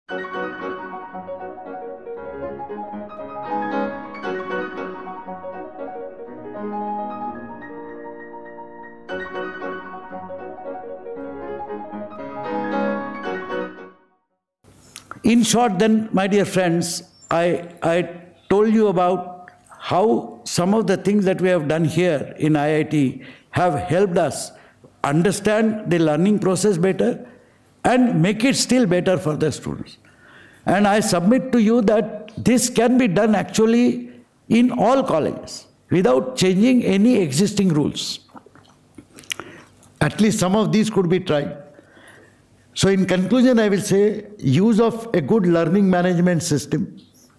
In short then, my dear friends, I told you about how some of the things that we have done here in IIT have helped us understand the learning process better and make it still better for the students. And I submit to you that this can be done actually in all colleges without changing any existing rules. At least some of these could be tried. So in conclusion, I will say use of a good learning management system,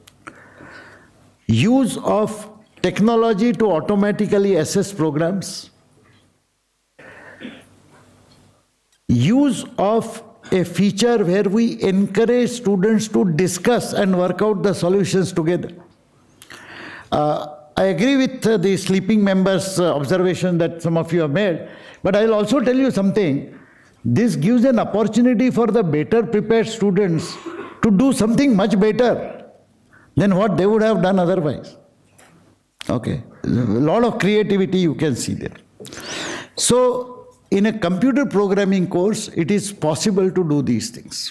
use of technology to automatically assess programs, use of a feature where we encourage students to discuss and work out the solutions together. I agree with the sleeping members' observation that some of you have made, but I will also tell you something. This gives an opportunity for the better prepared students to do something much better than what they would have done otherwise. Okay, a lot of creativity you can see there. So in a computer programming course, it is possible to do these things.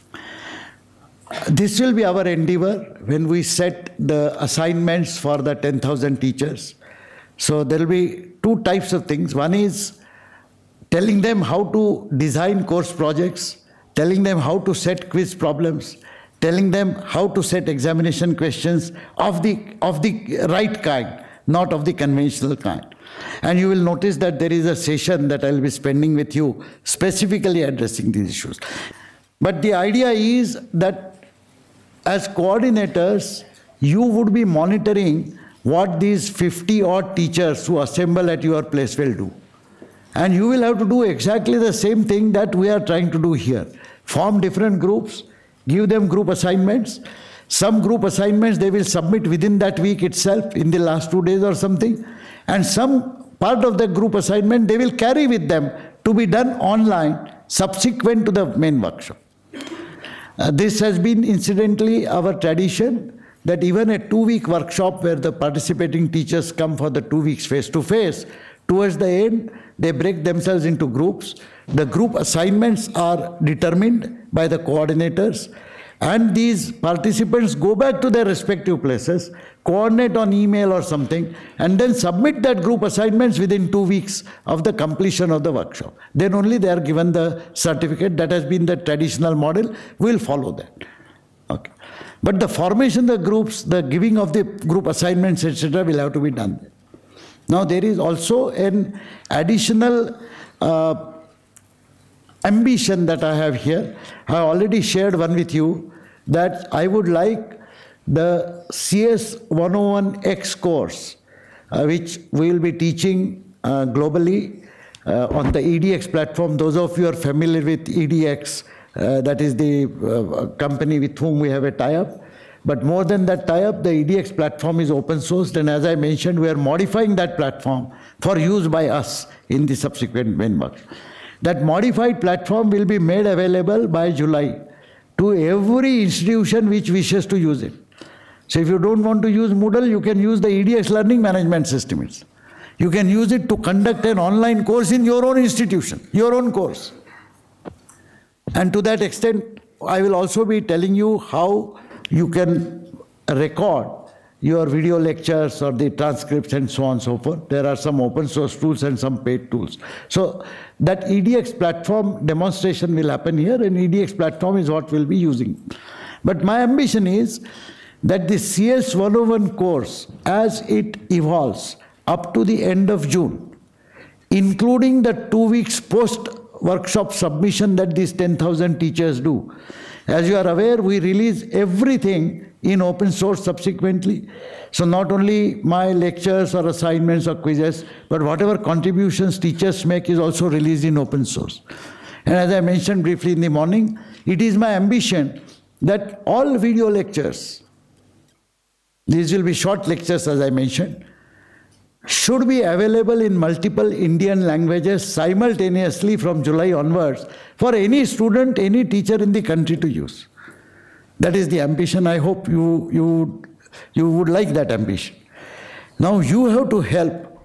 This will be our endeavor when we set the assignments for the 10,000 teachers. So there will be two types of things. One is telling them how to design course projects, telling them how to set quiz problems, telling them how to set examination questions of the right kind, not of the conventional kind. And you will notice that there is a session that I will be spending with you specifically addressing these issues. But the idea is that as coordinators, you would be monitoring what these 50-odd teachers who assemble at your place will do. And you will have to do exactly the same thing that we are trying to do here. Form different groups, give them group assignments. Some group assignments they will submit within that week itself, in the last 2 days or something. And some part of the group assignment they will carry with them to be done online subsequent to the main workshop. This has been incidentally our tradition, that even a 2-week workshop where the participating teachers come for the 2 weeks face-to-face, towards the end, they break themselves into groups. The group assignments are determined by the coordinators, and these participants go back to their respective places, coordinate on email or something, and then submit that group assignments within 2 weeks of the completion of the workshop. Then only they are given the certificate. That has been the traditional model. We will follow that. Okay. But the formation of the groups, the giving of the group assignments, etc., will have to be done. Now there is also an additional ambition that I have here. I already shared one with you, that I would like the CS 101X course, which we will be teaching globally on the EDX platform. Those of you are familiar with EDX, that is the company with whom we have a tie-up. But more than that tie-up, the EDX platform is open sourced, and as I mentioned, we are modifying that platform for use by us in the subsequent main workshop. That modified platform will be made available by July to every institution which wishes to use it. So if you don't want to use Moodle, you can use the EDX learning management system. You can use it to conduct an online course in your own institution, your own course. And to that extent, I will also be telling you how you can record your video lectures or the transcripts and so on and so forth. There are some open source tools and some paid tools. So that EDX platform demonstration will happen here, and EDX platform is what we'll be using. But my ambition is that the CS 101 course, as it evolves up to the end of June, including the 2 weeks post-workshop submission that these 10,000 teachers do. As you are aware, we release everything in open source subsequently. So not only my lectures or assignments or quizzes, but whatever contributions teachers make is also released in open source. And as I mentioned briefly in the morning, it is my ambition that all video lectures, these will be short lectures as I mentioned, should be available in multiple Indian languages simultaneously from July onwards for any student, any teacher in the country to use. That is the ambition. I hope you would like that ambition. Now you have to help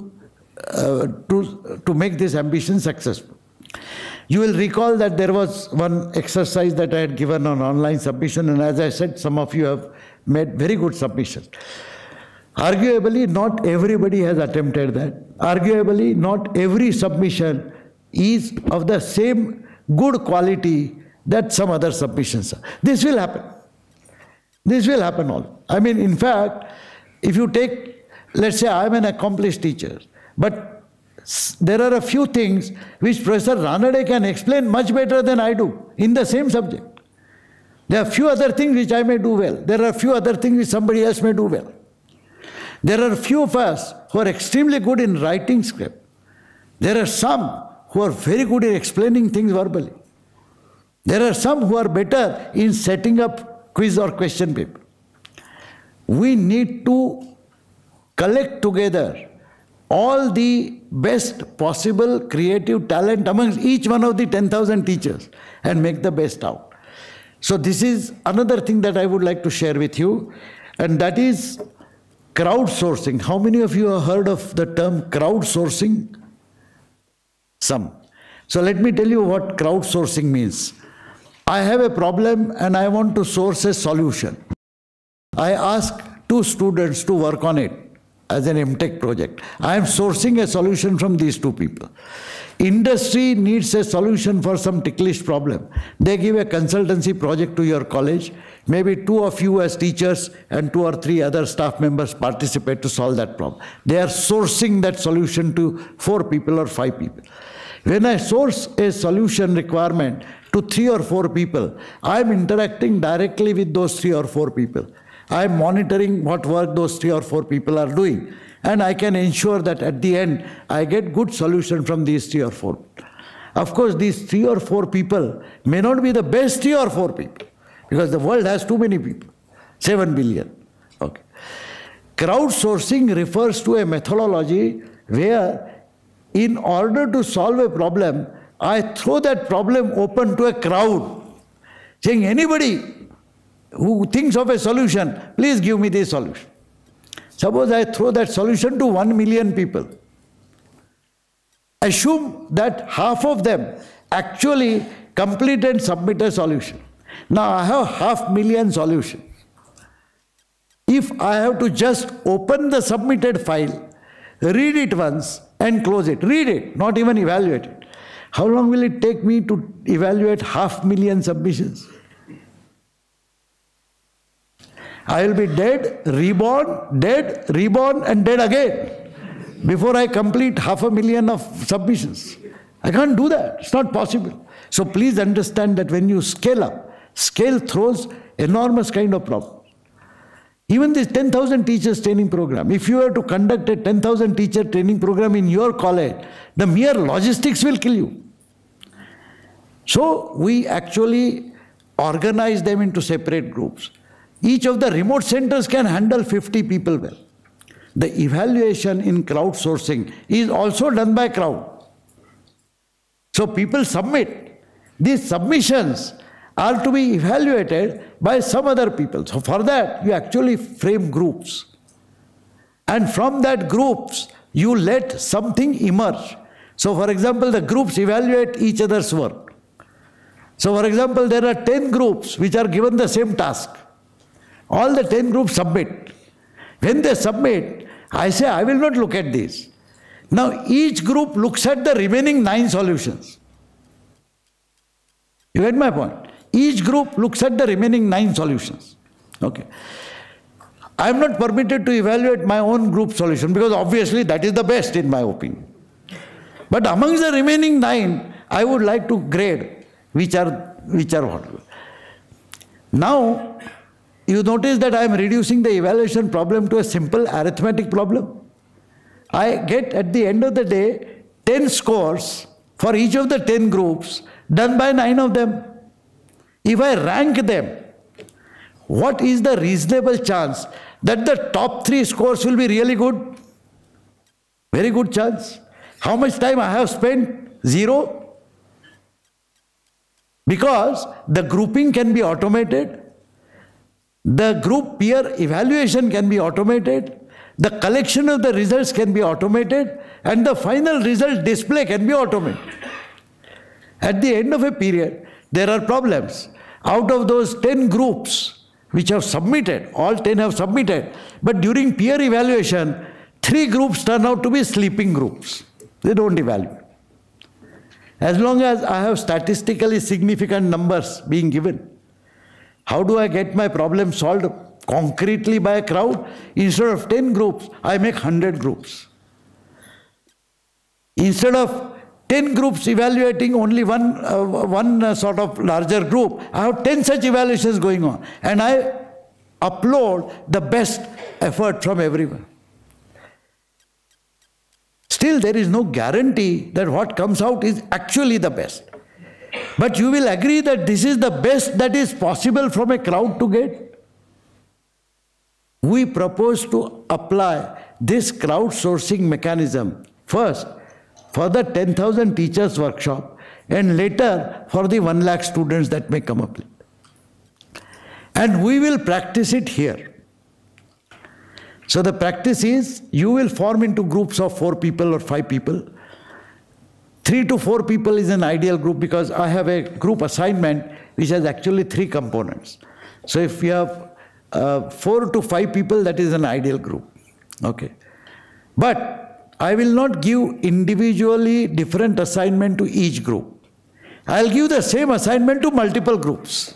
to make this ambition successful. You will recall that there was one exercise that I had given on online submission, and as I said, some of you have made very good submissions. Arguably, not everybody has attempted that. Arguably, not every submission is of the same good quality that some other submissions are. This will happen. This will happen all. I mean, in fact, if you take, let's say I am an accomplished teacher, but there are a few things which Professor Ranade can explain much better than I do in the same subject. There are few other things which I may do well. There are few other things which somebody else may do well. There are few of us who are extremely good in writing script. There are some who are very good in explaining things verbally. There are some who are better in setting up quiz or question paper. We need to collect together all the best possible creative talent amongst each one of the 10,000 teachers and make the best out. So this is another thing that I would like to share with you, and that is crowdsourcing. How many of you have heard of the term crowdsourcing? Some. So let me tell you what crowdsourcing means. I have a problem and I want to source a solution. I ask 2 students to work on it as an MTech project. I am sourcing a solution from these 2 people. Industry needs a solution for some ticklish problem. They give a consultancy project to your college. Maybe 2 of you as teachers and 2 or 3 other staff members participate to solve that problem. They are sourcing that solution to 4 people or 5 people. When I source a solution requirement to 3 or 4 people, I am interacting directly with those 3 or 4 people. I am monitoring what work those 3 or 4 people are doing, and I can ensure that at the end I get good solution from these 3 or 4. Of course, these 3 or 4 people may not be the best 3 or 4 people, because the world has too many people, 7 billion. Okay. Crowdsourcing refers to a methodology where, in order to solve a problem, I throw that problem open to a crowd, saying, anybody who thinks of a solution, please give me this solution. Suppose I throw that solution to 1 million people. Assume that half of them actually complete and submit a solution. Now I have 500,000 solutions. If I have to just open the submitted file, read it once and close it. Read it, not even evaluate it. How long will it take me to evaluate 500,000 submissions? I will be dead, reborn, and dead again before I complete 500,000 of submissions. I can't do that. It's not possible. So please understand that when you scale up, scale throws enormous kind of problems. Even this 10,000 teachers training program, if you were to conduct a 10,000 teacher training program in your college, the mere logistics will kill you. So we actually organize them into separate groups. Each of the remote centers can handle 50 people well. The evaluation in crowdsourcing is also done by crowd. So people submit. These submissions are to be evaluated by some other people. So for that, you actually frame groups. And from that groups, you let something emerge. So for example, the groups evaluate each other's work. So for example, there are 10 groups which are given the same task. All the 10 groups submit. When they submit, I say, I will not look at this. Now each group looks at the remaining 9 solutions. You get my point? Each group looks at the remaining 9 solutions. Okay. I am not permitted to evaluate my own group solution because obviously that is the best in my opinion. But amongst the remaining 9, I would like to grade which are what. Now, you notice that I am reducing the evaluation problem to a simple arithmetic problem. I get at the end of the day 10 scores for each of the 10 groups done by 9 of them. If I rank them, what is the reasonable chance that the top 3 scores will be really good? Very good chance. How much time I have spent? 0. Because the grouping can be automated. The group peer evaluation can be automated, the collection of the results can be automated, and the final result display can be automated. At the end of a period, there are problems. Out of those 10 groups which have submitted, all 10 have submitted, but during peer evaluation, 3 groups turn out to be sleeping groups. They don't evaluate. As long as I have statistically significant numbers being given, how do I get my problem solved concretely by a crowd? Instead of 10 groups, I make 100 groups. Instead of 10 groups evaluating only one sort of larger group, I have 10 such evaluations going on. And I upload the best effort from everyone. Still, there is no guarantee that what comes out is actually the best. But you will agree that this is the best that is possible from a crowd to get. We propose to apply this crowdsourcing mechanism first for the 10,000 teachers workshop and later for the 1 lakh students that may come up. And we will practice it here. So the practice is, you will form into groups of 4 people or 5 people. 3 to 4 people is an ideal group because I have a group assignment which has actually 3 components. So if you have 4 to 5 people, that is an ideal group. Okay. But I will not give individually different assignment to each group. I'll give the same assignment to multiple groups.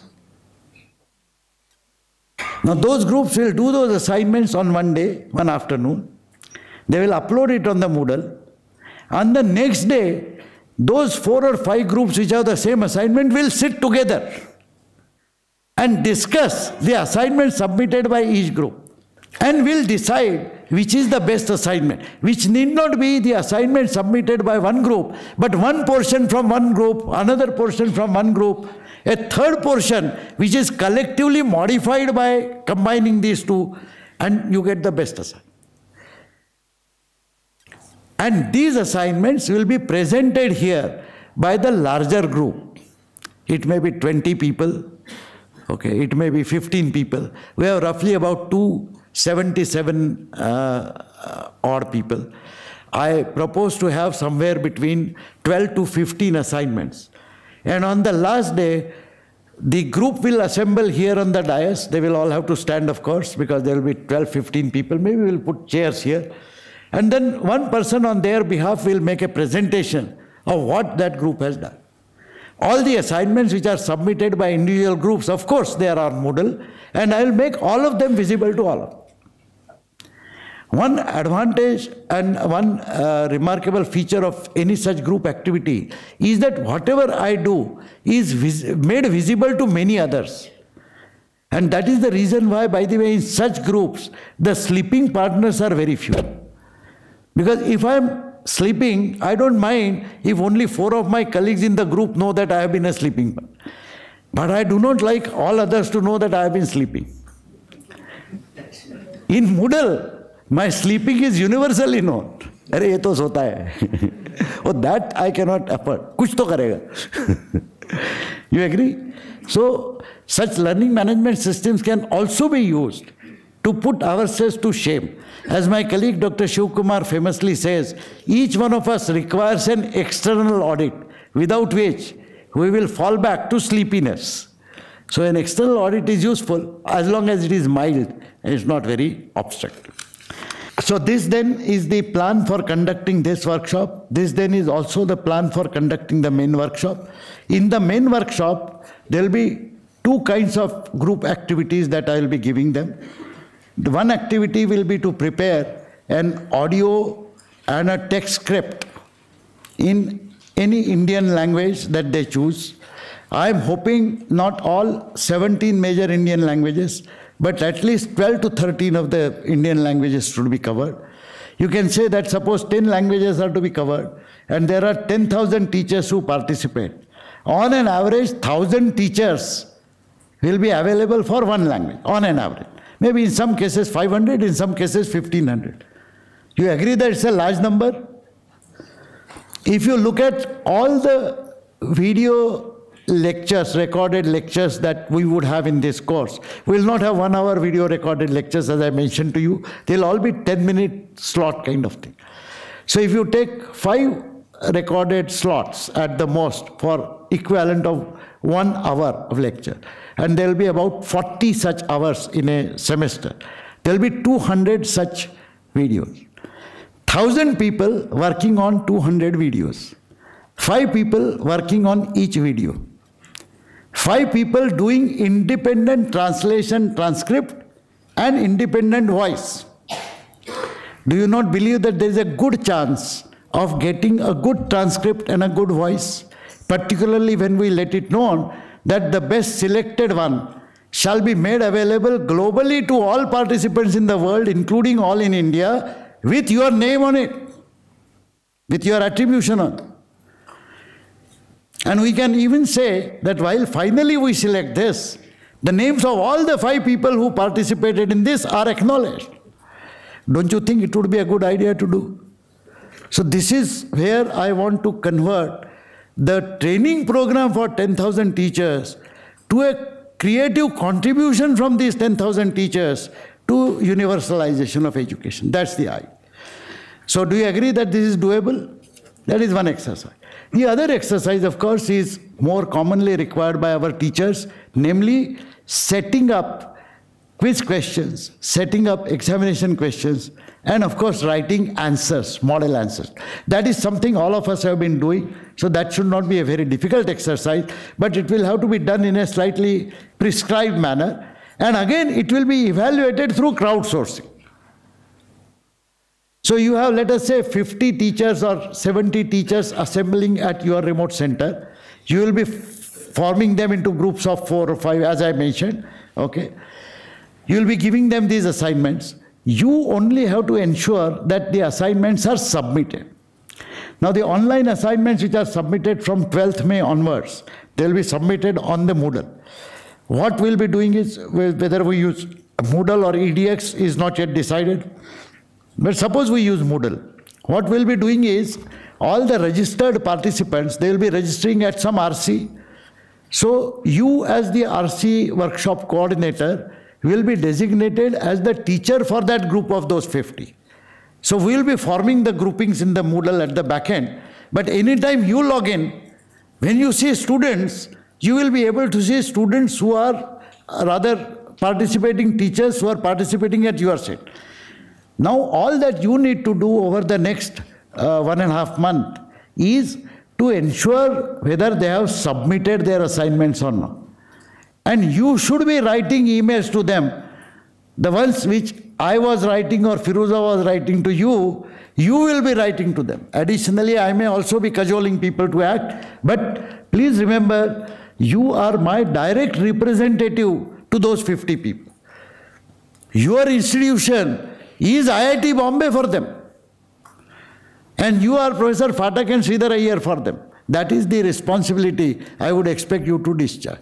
Now those groups will do those assignments on one day, one afternoon. They will upload it on the Moodle. And the next day, those 4 or 5 groups which have the same assignment will sit together and discuss the assignment submitted by each group. And will decide which is the best assignment, which need not be the assignment submitted by one group, but one portion from one group, another portion from one group, a third portion which is collectively modified by combining these two, and you get the best assignment. And these assignments will be presented here by the larger group. It may be 20 people, okay, it may be 15 people. We have roughly about 277 odd people. I propose to have somewhere between 12 to 15 assignments. And on the last day, the group will assemble here on the dais. They will all have to stand, of course, because there will be 12, 15 people. Maybe we'll put chairs here. And then one person on their behalf will make a presentation of what that group has done. All the assignments which are submitted by individual groups, of course, they are on Moodle, and I will make all of them visible to all of them. One advantage and one remarkable feature of any such group activity is that whatever I do is made visible to many others. And that is the reason why, by the way, in such groups, the sleeping partners are very few. Because if I am sleeping, I don't mind if only 4 of my colleagues in the group know that I have been a sleeping partner. But I do not like all others to know that I have been sleeping. In Moodle, my sleeping is universally known. Arey, ye to sota hai. Oh, that I cannot afford. Kuch to karega. You agree? So, such learning management systems can also be used to put ourselves to shame. As my colleague Dr. Shiv Kumar famously says, each one of us requires an external audit, without which we will fall back to sleepiness. So an external audit is useful as long as it is mild and it's not very obstructive. So this then is the plan for conducting this workshop. This then is also the plan for conducting the main workshop. In the main workshop, there will be 2 kinds of group activities that I will be giving them. The one activity will be to prepare an audio and a text script in any Indian language that they choose. I am hoping not all 17 major Indian languages, but at least 12 to 13 of the Indian languages should be covered. You can say that suppose 10 languages are to be covered, and there are 10,000 teachers who participate. On an average, 1,000 teachers will be available for one language, on an average. Maybe in some cases 500, in some cases 1,500. You agree that it's a large number? If you look at all the video lectures, recorded lectures that we would have in this course. We will not have 1 hour video recorded lectures, as I mentioned to you. They'll all be 10-minute slot kind of thing. So if you take 5 recorded slots at the most for equivalent of 1 hour of lecture, and there will be about 40 such hours in a semester. There will be 200 such videos. 1,000 people working on 200 videos. 5 people working on each video. 5 people doing independent translation, transcript, and independent voice. Do you not believe that there is a good chance of getting a good transcript and a good voice? Particularly when we let it known that the best selected one shall be made available globally to all participants in the world, including all in India, with your name on it, with your attribution on it. And we can even say that while finally we select this, the names of all the 5 people who participated in this are acknowledged. Don't you think it would be a good idea to do? So this is where I want to convert the training program for 10,000 teachers to a creative contribution from these 10,000 teachers to universalization of education. That's the idea. So do you agree that this is doable? That is one exercise. The other exercise, of course, is more commonly required by our teachers, namely setting up quiz questions, setting up examination questions, and of course writing answers, model answers. That is something all of us have been doing, so that should not be a very difficult exercise, but it will have to be done in a slightly prescribed manner. And again, it will be evaluated through crowdsourcing. So you have, let us say, 50 teachers or 70 teachers assembling at your remote center. You will be forming them into groups of 4 or 5, as I mentioned. Okay. You will be giving them these assignments. You only have to ensure that the assignments are submitted. Now, the online assignments which are submitted from 12th May onwards, they will be submitted on the Moodle. What we'll be doing is, whether we use Moodle or EDX is not yet decided. But suppose we use Moodle. What we'll be doing is, all the registered participants, they will be registering at some RC. So you as the RC workshop coordinator will be designated as the teacher for that group of those 50. So we'll be forming the groupings in the Moodle at the back end. But anytime you log in, when you see students, you will be able to see students who are rather participating teachers who are participating at your set. Now, all that you need to do over the next 1.5 months is to ensure whether they have submitted their assignments or not. And you should be writing emails to them. The ones which I was writing or Firuza was writing to you, you will be writing to them. Additionally, I may also be cajoling people to act. But please remember, you are my direct representative to those 50 people. Your institution is IIT Bombay for them. And you are Professor Phatak and Sridhar Iyer for them. That is the responsibility I would expect you to discharge.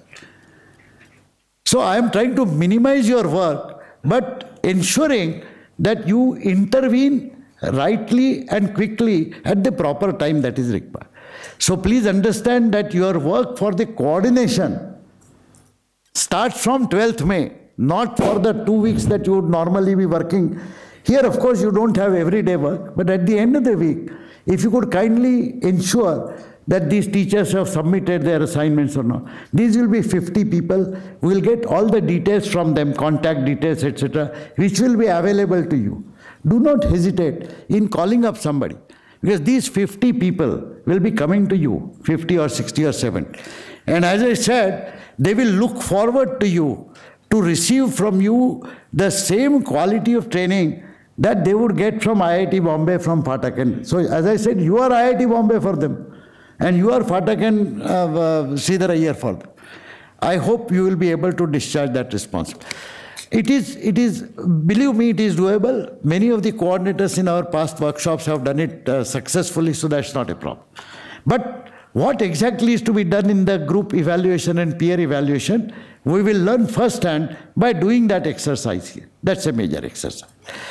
So I am trying to minimize your work, but ensuring that you intervene rightly and quickly at the proper time that is required. So please understand that your work for the coordination starts from 12th May, not for the 2 weeks that you would normally be working. Here, of course, you don't have everyday work, but at the end of the week, if you could kindly ensure that these teachers have submitted their assignments or not. These will be 50 people. We will get all the details from them, contact details, etc., which will be available to you. Do not hesitate in calling up somebody, because these 50 people will be coming to you, 50 or 60 or 70. And as I said, they will look forward to you to receive from you the same quality of training that they would get from IIT Bombay, from Phatak. And so, as I said, you are IIT Bombay for them. And you are Phatak and Sridhar Iyer for them. I hope you will be able to discharge that responsibility. It is, believe me, it is doable. Many of the coordinators in our past workshops have done it successfully, so that's not a problem. But what exactly is to be done in the group evaluation and peer evaluation, we will learn firsthand by doing that exercise here. That's a major exercise.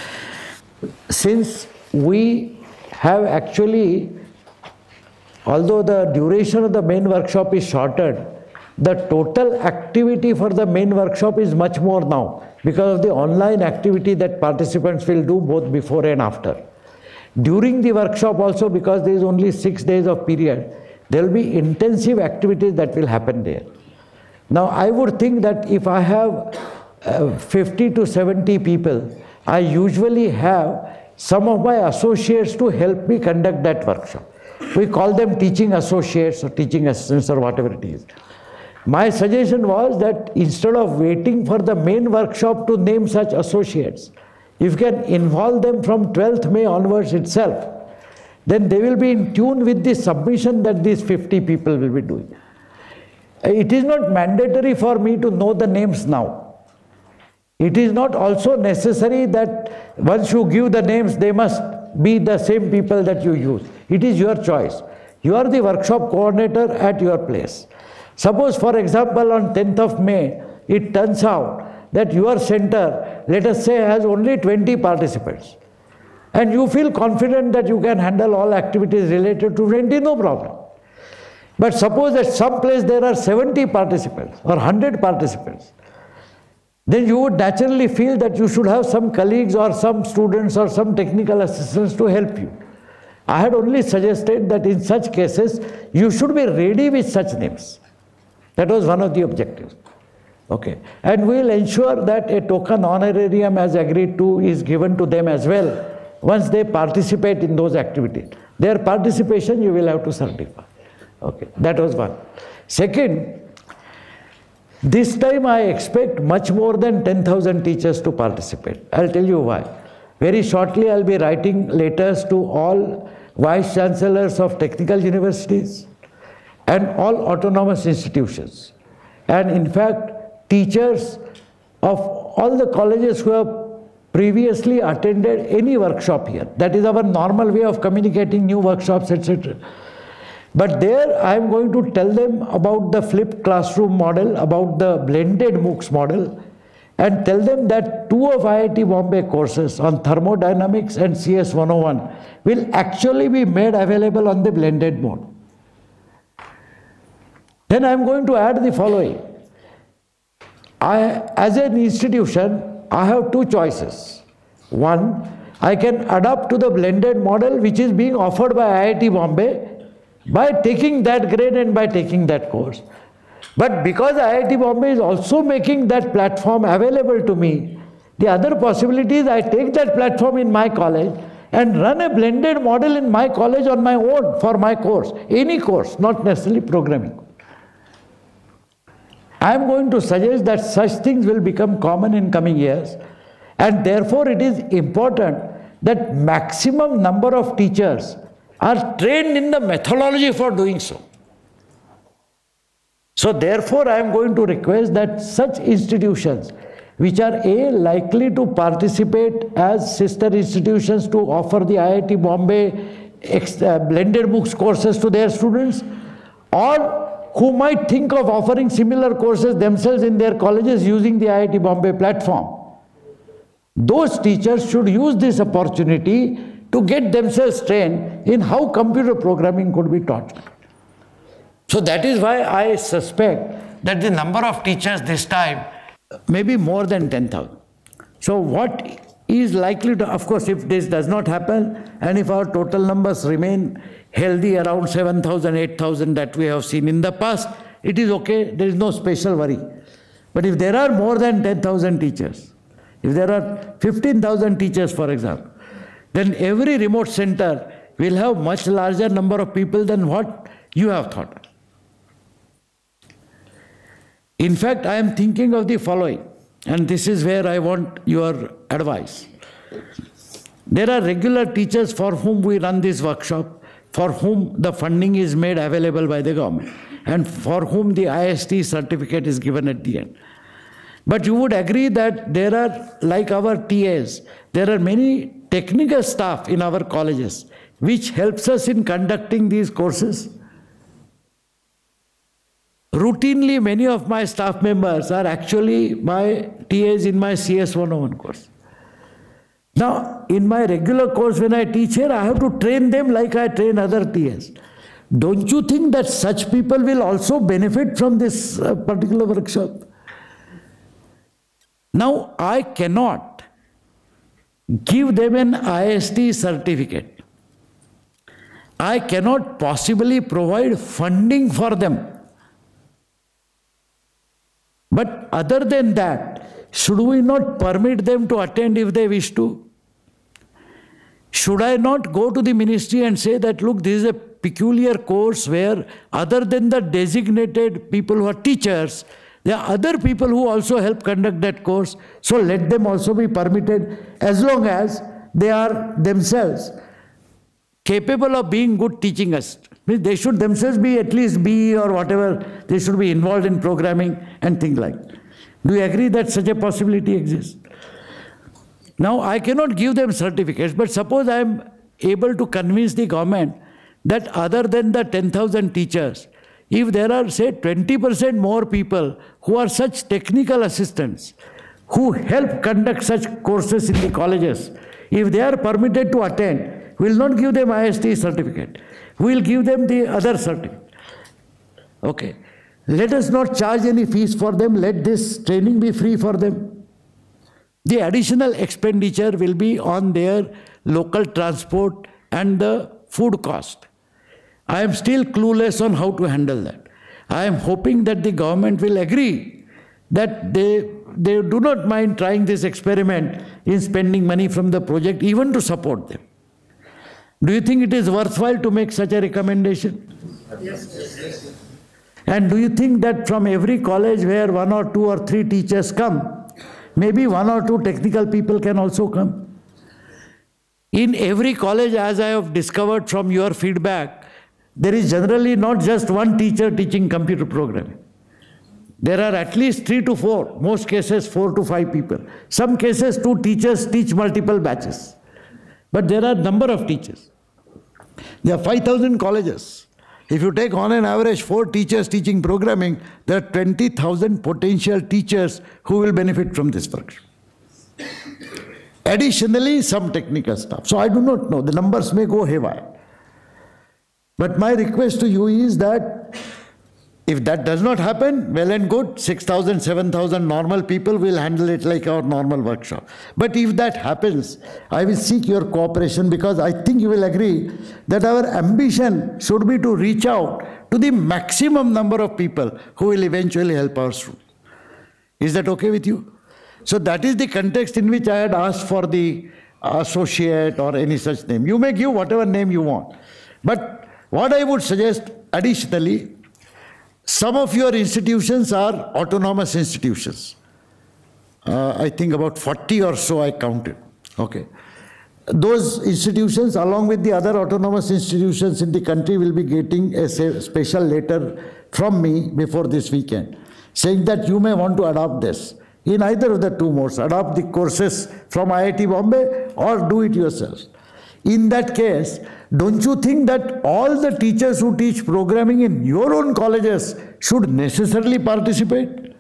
Since we have actually, although the duration of the main workshop is shortened, the total activity for the main workshop is much more now because of the online activity that participants will do both before and after. During the workshop also, because there is only 6 days of period, there will be intensive activities that will happen there. Now, I would think that if I have 50 to 70 people, I usually have some of my associates to help me conduct that workshop. We call them teaching associates or teaching assistants or whatever it is. My suggestion was that instead of waiting for the main workshop to name such associates, if you can involve them from 12th May onwards itself, then they will be in tune with the submission that these 50 people will be doing. It is not mandatory for me to know the names now. It is not also necessary that once you give the names, they must be the same people that you use. It is your choice. You are the workshop coordinator at your place. Suppose, for example, on 10th of May, it turns out that your center, let us say, has only 20 participants. And you feel confident that you can handle all activities related to 20, no problem. But suppose at some place there are 70 participants or 100 participants, then you would naturally feel that you should have some colleagues or some students or some technical assistants to help you. I had only suggested that in such cases, you should be ready with such names. That was one of the objectives. Okay. And we will ensure that a token honorarium as agreed to is given to them as well once they participate in those activities. Their participation you will have to certify. Okay. That was one. Second, this time I expect much more than 10,000 teachers to participate. I'll tell you why. Very shortly I'll be writing letters to all vice chancellors of technical universities and all autonomous institutions. And in fact, teachers of all the colleges who have previously attended any workshop here. That is our normal way of communicating new workshops, etc. But there I am going to tell them about the flipped classroom model, about the blended MOOCs model, and tell them that 2 of IIT Bombay courses on thermodynamics and CS 101 will actually be made available on the blended mode. Then I am going to add the following. As an institution, I have 2 choices. One, I can adapt to the blended model which is being offered by IIT Bombay by taking that grade and by taking that course. But because IIT Bombay is also making that platform available to me, the other possibility is I take that platform in my college and run a blended model in my college on my own for my course, any course, not necessarily programming. I am going to suggest that such things will become common in coming years, and therefore it is important that maximum number of teachers are trained in the methodology for doing so. So therefore I am going to request that such institutions which are likely to participate as sister institutions to offer the IIT Bombay blended MOOCs courses to their students, or who might think of offering similar courses themselves in their colleges using the IIT Bombay platform. Those teachers should use this opportunity to get themselves trained in how computer programming could be taught. So that is why I suspect that the number of teachers this time may be more than 10,000. So what is likely to, of course, if this does not happen and if our total numbers remain healthy around 7,000, 8,000 that we have seen in the past, it is okay, there is no special worry. But if there are more than 10,000 teachers, if there are 15,000 teachers, for example, then every remote center will have much larger number of people than what you have thought. In fact, I am thinking of the following, and this is where I want your advice. There are regular teachers for whom we run this workshop, for whom the funding is made available by the government, and for whom the IST certificate is given at the end. But you would agree that there are, like our TAs, there are many technical staff in our colleges which helps us in conducting these courses. Routinely, many of my staff members are actually my TAs in my CS 101 course. Now, in my regular course when I teach here, I have to train them like I train other TAs. Don't you think that such people will also benefit from this particular workshop? Now, I cannot give them an IST certificate. I cannot possibly provide funding for them. But other than that, should we not permit them to attend if they wish to? Should I not go to the ministry and say that, look, this is a peculiar course where other than the designated people who are teachers, there are other people who also help conduct that course. So let them also be permitted as long as they are themselves capable of being good teaching us. They should themselves be at least B or whatever. They should be involved in programming and things like that. Do you agree that such a possibility exists? Now, I cannot give them certificates, but suppose I am able to convince the government that other than the 10,000 teachers, if there are, say, 20% more people who are such technical assistants, who help conduct such courses in the colleges, if they are permitted to attend, we will not give them IST certificate. We will give them the other certificate. Okay. Let us not charge any fees for them. Let this training be free for them. The additional expenditure will be on their local transport and the food cost. I am still clueless on how to handle that. I am hoping that the government will agree that they do not mind trying this experiment in spending money from the project, even to support them. Do you think it is worthwhile to make such a recommendation? Yes. And do you think that from every college where 1 or 2 or 3 teachers come, maybe 1 or 2 technical people can also come? In every college, as I have discovered from your feedback, there is generally not just one teacher teaching computer programming. There are at least 3 to 4, most cases 4 to 5 people. Some cases 2 teachers teach multiple batches. But there are a number of teachers. There are 5,000 colleges. If you take on an average 4 teachers teaching programming, there are 20,000 potential teachers who will benefit from this workshop. Additionally, some technical stuff. So I do not know. The numbers may go haywire. But my request to you is that if that does not happen, well and good, 6,000, 7,000 normal people will handle it like our normal workshop. But if that happens, I will seek your cooperation, because I think you will agree that our ambition should be to reach out to the maximum number of people who will eventually help our students. Is that okay with you? So that is the context in which I had asked for the associate or any such name. You may give whatever name you want. But what I would suggest additionally, some of your institutions are autonomous institutions. I think about 40 or so I counted. Okay. Those institutions, along with the other autonomous institutions in the country, will be getting a special letter from me before this weekend, saying that you may want to adopt this. In either of the 2 modes, adopt the courses from IIT Bombay or do it yourselves. In that case, don't you think that all the teachers who teach programming in your own colleges should necessarily participate?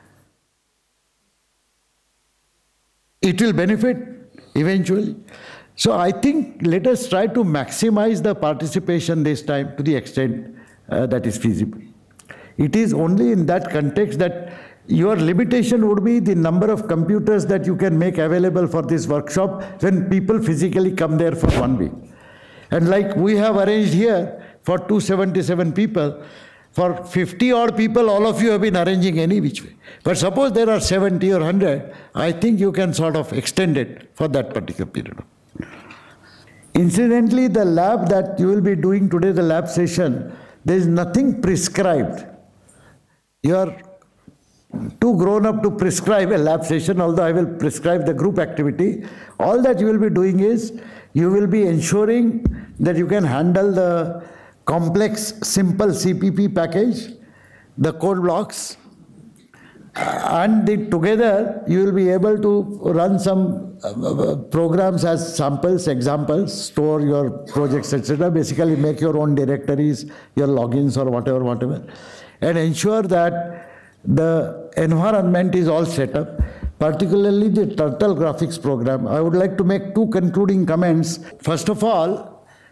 It will benefit eventually. So I think let us try to maximize the participation this time to the extent that is feasible. It is only in that context that your limitation would be the number of computers that you can make available for this workshop when people physically come there for 1 week. And like we have arranged here for 277 people, for 50 odd people, all of you have been arranging any which way. But suppose there are 70 or 100, I think you can sort of extend it for that particular period. Incidentally, the lab that you will be doing today, the lab session, there is nothing prescribed. You are too grown up to prescribe a lab session, although I will prescribe the group activity. All that you will be doing is, you will be ensuring that you can handle the complex, simple CPP package, the code blocks, and together you will be able to run some programs as samples, examples, store your projects, etc. Basically make your own directories, your logins or whatever, and ensure that the environment is all set up, particularly the Turtle graphics program. I would like to make 2 concluding comments. First of all,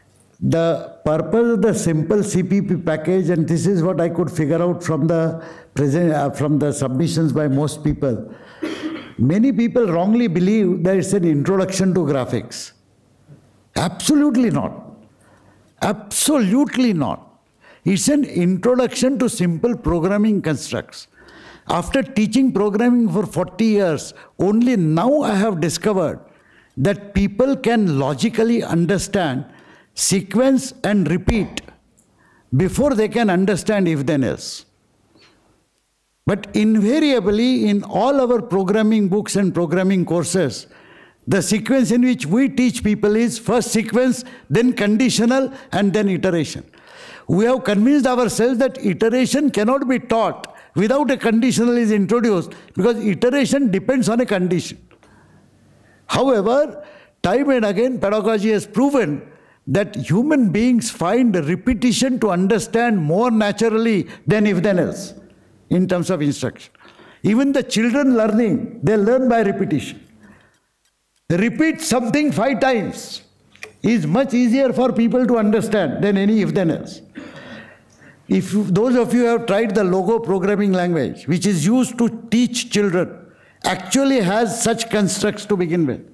the purpose of the simple CPP package, and this is what I could figure out from the from the submissions by most people. Many people wrongly believe that it's an introduction to graphics. Absolutely not. Absolutely not. It's an introduction to simple programming constructs. After teaching programming for 40 years, only now I have discovered that people can logically understand sequence and repeat before they can understand if then else. But invariably in all our programming books and programming courses, the sequence in which we teach people is first sequence, then conditional, and then iteration. We have convinced ourselves that iteration cannot be taught without a conditional is introduced, because iteration depends on a condition. However, time and again pedagogy has proven that human beings find repetition to understand more naturally than if then else in terms of instruction. Even the children learning, they learn by repetition. Repeat something 5 times is much easier for people to understand than any if then else. If those of you who have tried the Logo programming language, which is used to teach children, actually has such constructs to begin with.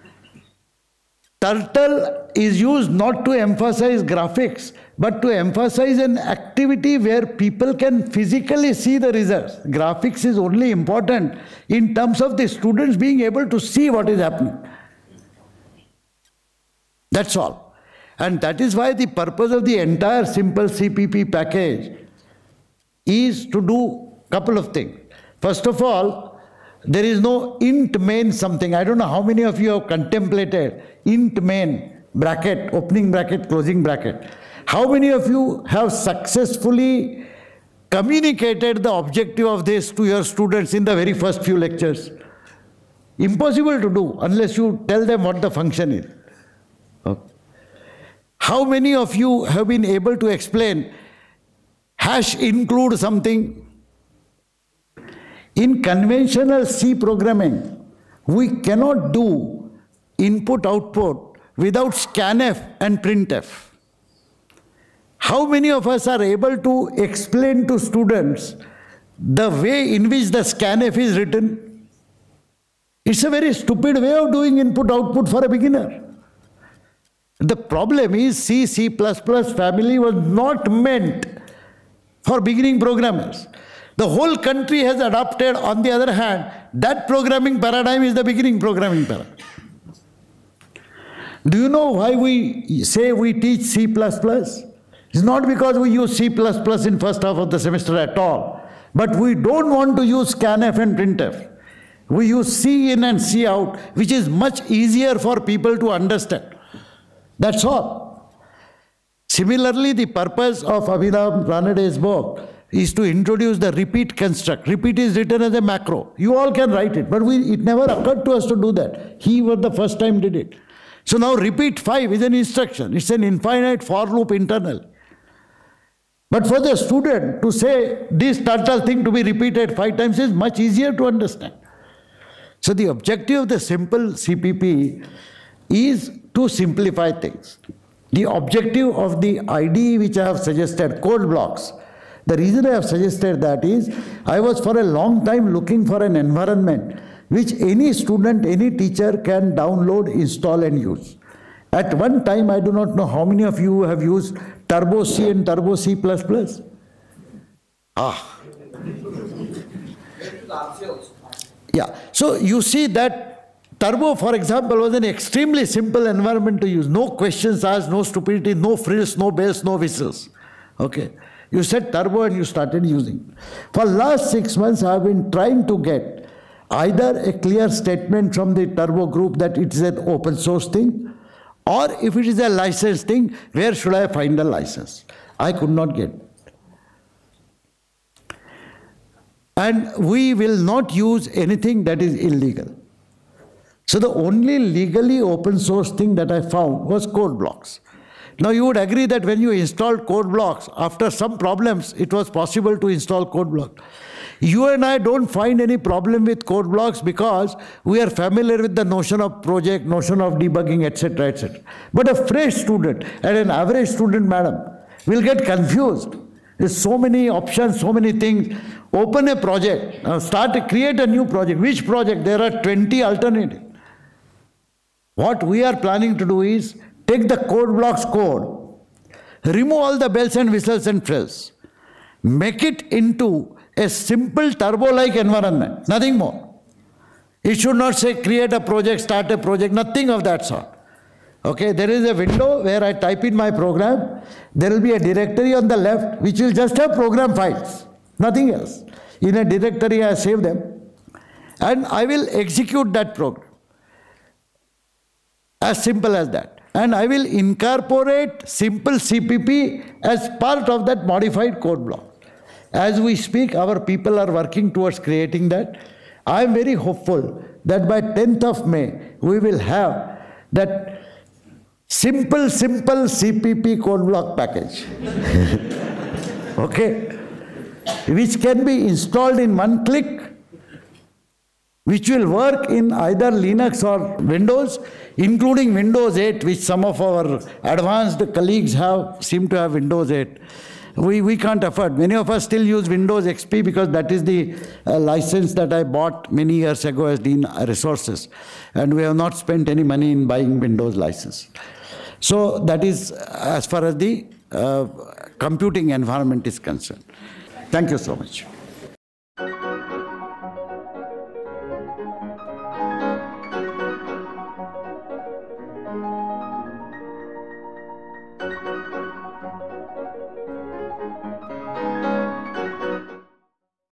Turtle is used not to emphasize graphics, but to emphasize an activity where people can physically see the results. Graphics is only important in terms of the students being able to see what is happening. That's all. And that is why the purpose of the entire simple CPP package is to do a couple of things. First of all, there is no int main something. I don't know how many of you have contemplated int main, bracket, opening bracket, closing bracket. How many of you have successfully communicated the objective of this to your students in the very first few lectures? Impossible to do unless you tell them what the function is. Okay. How many of you have been able to explain hash include something? In conventional C programming, we cannot do input-output without scanf and printf. How many of us are able to explain to students the way in which the scanf is written? It's a very stupid way of doing input-output for a beginner. The problem is C, C++ family was not meant for beginning programmers. The whole country has adopted, on the other hand, that programming paradigm is the beginning programming paradigm. Do you know why we say we teach C++? It's not because we use C++ in first half of the semester at all, but we don't want to use scanf and printf. We use C in and C out, which is much easier for people to understand. That's all. Similarly, the purpose of Abhinav Ranaday's book is to introduce the repeat construct. Repeat is written as a macro. You all can write it, but it never occurred to us to do that. He was the first time did it. So now repeat 5 is an instruction. It's an infinite for loop internal. But for the student to say this turtle thing to be repeated 5 times is much easier to understand. So the objective of the simple CPP is to simplify things. The objective of the IDE which I have suggested, code blocks, the reason I have suggested that is, I was for a long time looking for an environment which any student, any teacher can download, install and use. At one time, I do not know how many of you have used Turbo C and Turbo C++. Yeah, so you see that Turbo, for example, was an extremely simple environment to use. No questions asked, no stupidity, no frills, no bells, no whistles. Okay. You said Turbo and you started using. For last 6 months, I have been trying to get either a clear statement from the Turbo group that it is an open source thing, or if it is a license thing, where should I find a license? I could not get. And we will not use anything that is illegal. So the only legally open source thing that I found was code blocks. Now you would agree that when you installed code blocks, after some problems, it was possible to install code block. You and I don't find any problem with code blocks because we are familiar with the notion of project, notion of debugging, etc., etc. But a fresh student and an average student, madam, will get confused. There's so many options, so many things. Open a project, create a new project. Which project? There are 20 alternatives. What we are planning to do is take the code blocks code, remove all the bells and whistles and frills, make it into a simple turbo-like environment, nothing more. It should not say create a project, start a project, nothing of that sort. Okay, there is a window where I type in my program. There will be a directory on the left which will just have program files, nothing else. In a directory I save them and I will execute that program. As simple as that. And I will incorporate simple CPP as part of that modified code block. As we speak, our people are working towards creating that. I am very hopeful that by 10th of May, we will have that simple CPP code block package. Okay? Which can be installed in one click, which will work in either Linux or Windows, including Windows 8, which some of our advanced colleagues seem to have Windows 8. We can't afford. Many of us still use Windows XP because that is the license that I bought many years ago as Dean Resources. And we have not spent any money in buying Windows license. So that is as far as the computing environment is concerned. Thank you so much.